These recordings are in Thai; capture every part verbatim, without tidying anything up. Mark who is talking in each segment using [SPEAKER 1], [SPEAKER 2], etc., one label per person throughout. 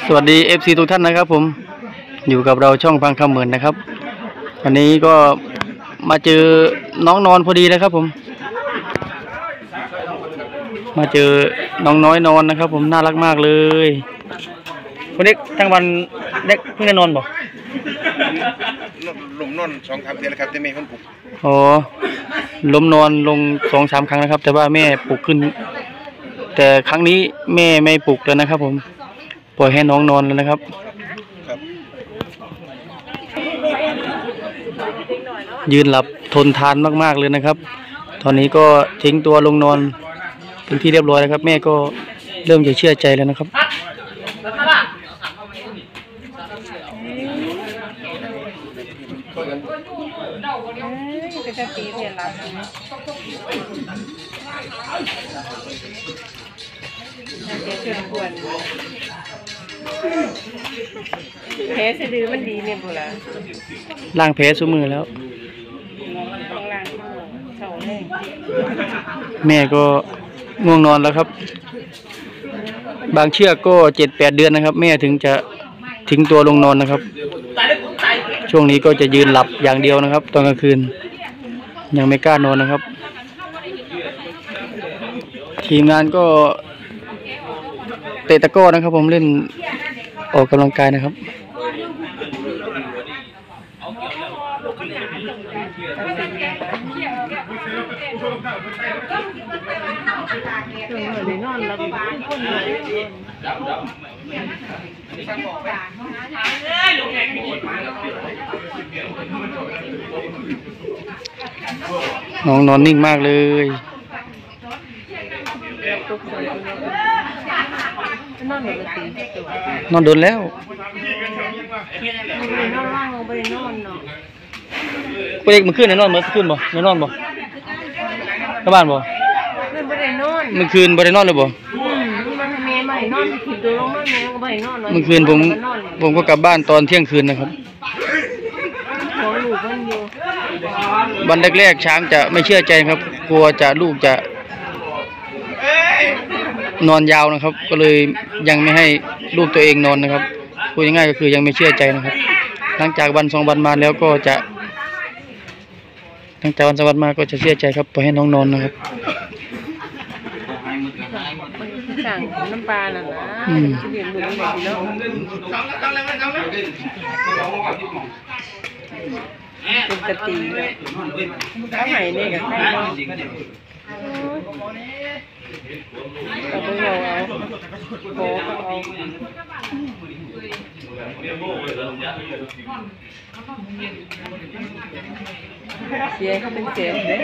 [SPEAKER 1] สวัสดี เอฟ ซี ทุกท่านนะครับผมอยู่กับเราช่องฟังคำเหมือนนะครับวันนี้ก็มาเจอน้องนอนพอดีนะครับผมมาเจอน้องน้อยนอนนะครับผมน่ารักมากเลยคนเด็กทั้งวันเด็กเพิ่งได้นอนบ่
[SPEAKER 2] ลมนอนสองสามเดือนแล้วครับแต่แม่เพิ่งปลุก
[SPEAKER 1] อ๋อล้มนอนลงสองสามครั้งนะครับแต่ว่าแม่ปลุกขึ้นแต่ครั้งนี้แม่ไม่ปลุกแล้วนะครับผมปล่อยให้น้องนอนแล้วนะครับยืนหลับทนทานมากๆเลยนะครับตอนนี้ก็ทิ้งตัวลงนอนเป็นที่เรียบร้อยแล้วครับแม่ก็เริ่มจะเชื่อใจแล้วนะครับ
[SPEAKER 3] แผลสะดือมันดีเนี่ยบุล่ะ
[SPEAKER 1] ล้างแผลซุมือแล้วแม่ก็ง่วงนอนแล้วครับบางเชือกก็เจ็ดแปดเดือนนะครับแม่ถึงจะทิ้งตัวลงนอนนะครับช่วงนี้ก็จะยืนหลับอย่างเดียวนะครับตอนกลางคืนยังไม่กล้านอนนะครับทีมงานก็เตะตะก้อนะครับผมเล่นออกกำลังกายนะครับน้องนอนนิ่งมากเลยนอนโดนแล้วเด็กมันขึ้นในนอนเมื่อคืนบ่ในนอนบ่ที่บ้านบ่เมื่อคืนบ่ได้นอนเลยบ่เมื่อคืนผมผมก็กลับบ้านตอนเที่ยงคืนนะครับวันแรกๆช้างจะไม่เชื่อใจครับกลัวจะลูกจะนอนยาวนะครับก็เลยยังไม่ให้ลูกตัวเองนอนนะครับพูดง่ายๆก็คือยังไม่เชื่อใจนะครับหลังจากวันสองวันมาแล้วก็จะหลังจากวันสองวันมาก็จะเชื่อใจครับปล่อยให้น้องนอนนะครับ
[SPEAKER 3] สั่งน้ำปลาน่ะนะเรียนรู้แบบนี้เนาะเป็นกะตีเลยข้าวไหเนี่ยกับข้าวเอาไปเอาเอาโผล่เอาเสียเขาเป็นเสียเลย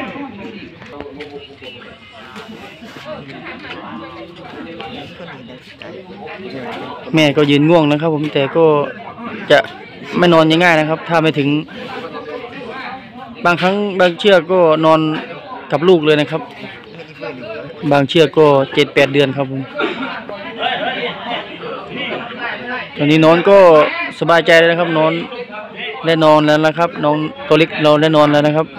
[SPEAKER 1] แม่ก็ยืนง่วงนะครับผมแต่ก็จะไม่นอนง่ายๆนะครับถ้าไม่ถึงบางครั้งบางเชือกก็นอนกับลูกเลยนะครับบางเชือกก็เจ็ดแปดเดือนครับผมตอนนี้นอนก็สบายใจเลยนะครับนอนได้นอนแล้วนะครับน้องตัวเล็กเราได้นอนแล้วนะครับ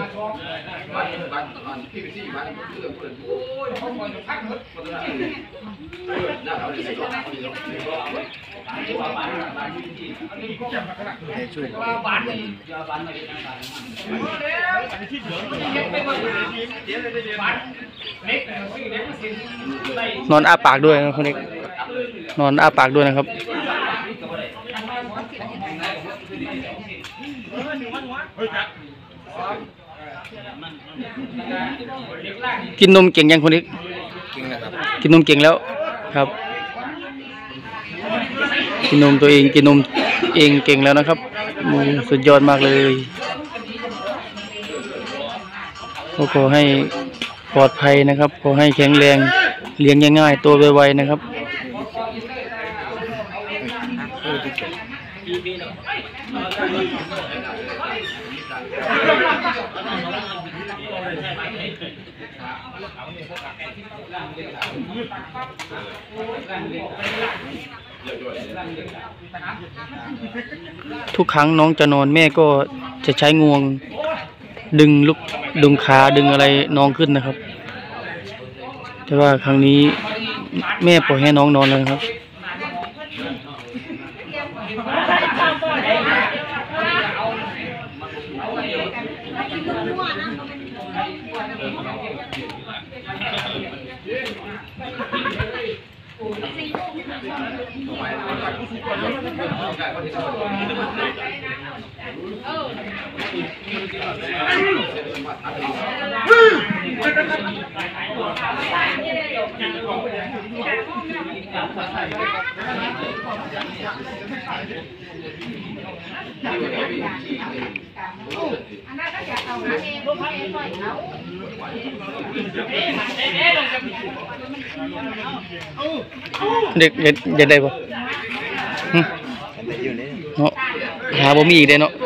[SPEAKER 1] นอนอ้าปากด้วยนะคนนี้นอนอ้าปากด้วยนะครับกินนมเก่งยังคนนี้กินนมเก่งแล้วครับกินนมตัวเองกินนมเองเก่งแล้วนะครับสุดยอดมากเลยก็ขอให้ปลอดภัยนะครับขอให้แข็งแรงเลี้ยงง่ายๆตัวไวๆนะครับทุกครั้งน้องจะนอนแม่ก็จะใช้งวงดึงลุกดึงขาดึงอะไรน้องขึ้นนะครับแต่ว่าครั้งนี้แม่ปล่อยให้น้องนอนเลยครับเด็กเด็กเด็กได้ปะหึเนาะหาบ่มีอีกเด้เนาะ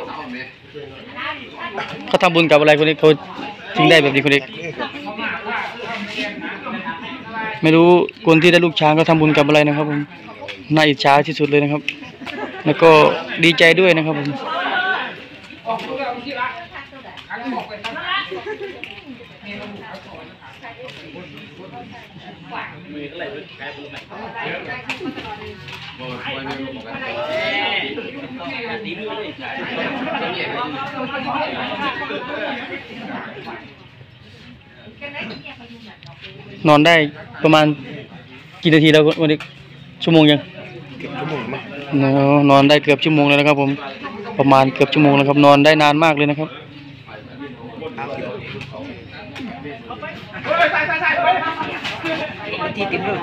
[SPEAKER 1] เขาทำบุญกับอะไรคนนี้เขาถึงได้แบบนี้คนนี้ไม่รู้คนที่ได้ลูกช้างเขาทำบุญกับอะไรนะครับผมน่าอิจฉาที่สุดเลยนะครับแล้วก็ดีใจด้วยนะครับผมนอนได้ประมาณกี่นาทีแล้ววันนี้ชั่วโมงยังเกือบชั่วโมงมั้งนอนได้เกือบชั่วโมงแล้วนะครับผมประมาณเกือบชั่วโมงแล้วครับนอนได้นานมากเลยนะครับที่ติดเลย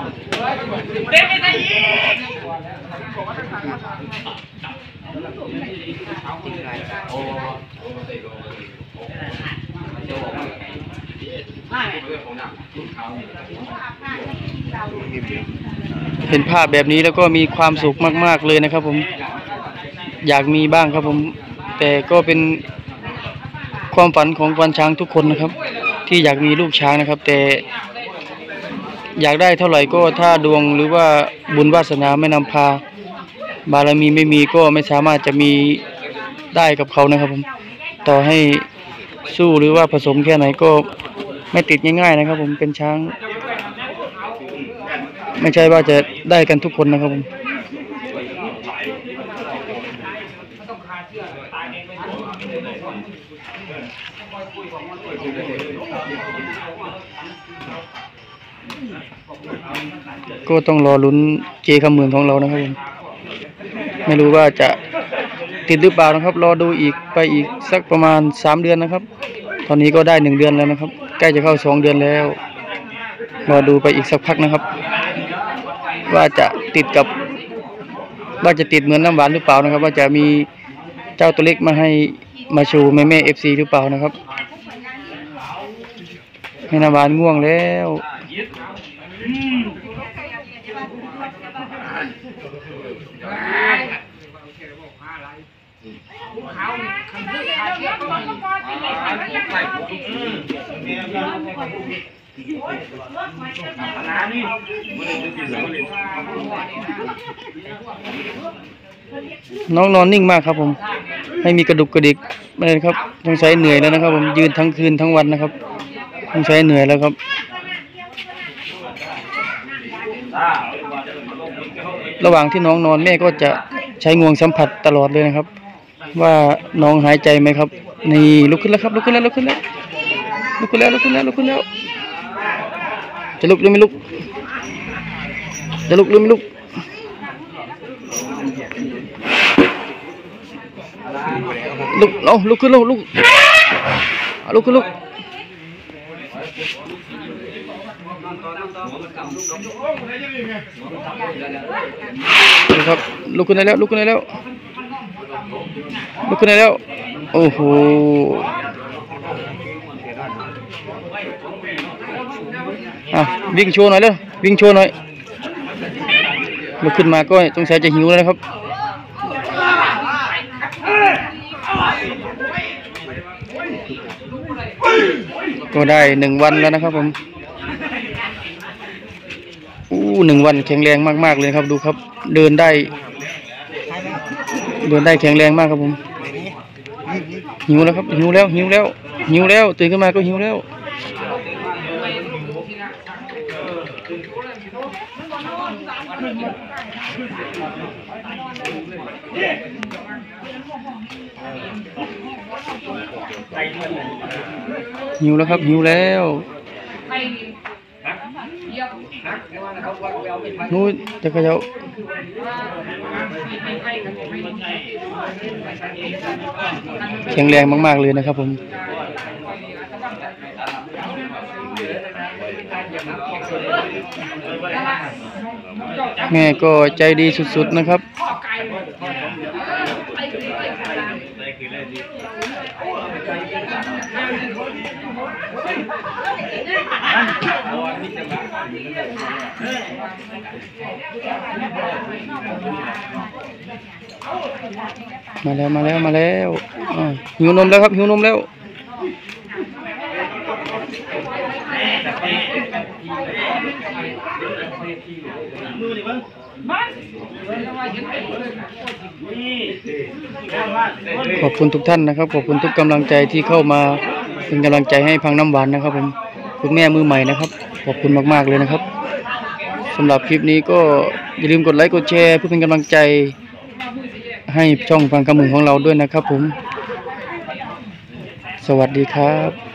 [SPEAKER 1] เห็นภาพแบบนี้แล้วก็มีความสุขมากๆเลยนะครับผมอยากมีบ้างครับผมแต่ก็เป็นความฝันของควานช้างทุกคนนะครับที่อยากมีลูกช้างนะครับแต่อยากได้เท่าไหร่ก็ถ้าดวงหรือว่าบุญวาสนาไม่นำพาบารมีไม่มีก็ไม่สามารถจะมีได้กับเขานะครับผมต่อให้สู้หรือว่าผสมแค่ไหนก็ไม่ติดง่ายๆนะครับผมเป็นช้างไม่ใช่ว่าจะได้กันทุกคนนะครับผมก็ต้องรอลุ้นเจคำหมื่นของเรานะครับผมไม่รู้ว่าจะติดหรือเปล่านะครับรอดูอีกไปอีกสักประมาณสามเดือนนะครับตอนนี้ก็ได้หนึ่งเดือนแล้วนะครับใกล้จะเข้าสองเดือนแล้วรอดูไปอีกสักพักนะครับว่าจะติดกับว่าจะติดเหมือนน้ำหวานหรือเปล่านะครับว่าจะมีเจ้าตัวเล็กมาให้มาโชว์แม่แม่เอฟซีหรือเปล่านะครับให้น้ำหวานง่วงแล้วน้องนอนนิ่งมากครับผมไม่มีกระดุกกระดิกไม่เลยครับต้องใช้เหนื่อยแล้วนะครับผมยืนทั้งคืนทั้งวันนะครับต้องใช้เหนื่อยแล้วครับระหว่างที่น้องนอนแม่ก็จะใช้งวงสัมผัสตลอดเลยนะครับว่าน้องหายใจไหมครับนี่ลุกขึ้นแล้วครับลุกขึ้นแล้วลุกขึ้นแล้วลุกขึ้นแล้วลุกขึ้นแล้วลุกขึ้นแล้วจะลุกหรือไม่ลุกจะลุกหรือไม่ลุกลุกเอาลุกขึ้นลุกลุกลุกขึ้นลุกครับลุกขึ้นได้แล้วลุกขึ้นได้แล้วลุกขึ้นได้แล้วโอ้โหอ่ะวิ่งโชว์หน่อยเลยวิ่งโชว์หน่อยลุกขึ้นมาก็สงสัยจะหิวแล้วนะครับก็ได้หนึ่งวันแล้วนะครับผมอู้หนึ่งวันแข็งแรงมากๆเลยครับดูครับเดินได้เดินได้แข็งแรงมากครับผมหิวแล้วครับหิวแล้วหิวแล้วหิวแล้วตื่นขึ้นมาก็หิวแล้วหิวแล้วครับหิวแล้วนู้นจะเขย่าแข็งแรงมากๆเลยนะครับผมแม่ก็ใจดีสุดๆนะครับมาแล้วมาแล้วมาแล้วหิวนมแล้วครับหิวนมแล้วขอบคุณทุกท่านนะครับขอบคุณทุกกำลังใจที่เข้ามาเป็นกำลังใจให้พังน้ำหวานนะครับผมคุณแม่มือใหม่นะครับขอบคุณมากๆเลยนะครับสำหรับคลิปนี้ก็อย่าลืมกดไลค์กดแชร์เพื่อเป็นกำลังใจให้ช่องพังกำมือของเราด้วยนะครับผมสวัสดีครับ